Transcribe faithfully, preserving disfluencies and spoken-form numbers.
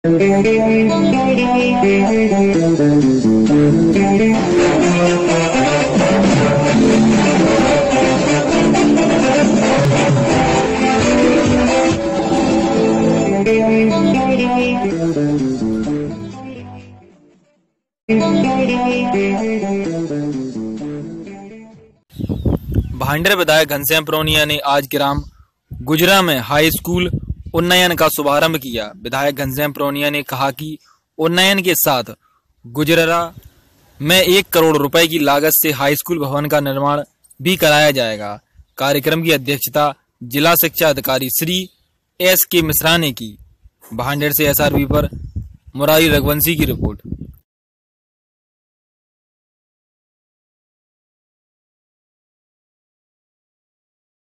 भांडेर विधायक घनश्याम प्रोनिया ने आज ग्राम गुजरा में हाई स्कूल उन्नयन का शुभारंभ किया। विधायक घनश्याम प्रोनिया ने कहा कि उन्नयन के साथ गुजरा में एक करोड़ रुपए की लागत से हाई स्कूल भवन का निर्माण भी कराया जाएगा। कार्यक्रम की अध्यक्षता जिला शिक्षा अधिकारी श्री एस के मिश्रा ने की। भांडेर से एस आर बी पर मुरारी रघुवंशी की रिपोर्ट।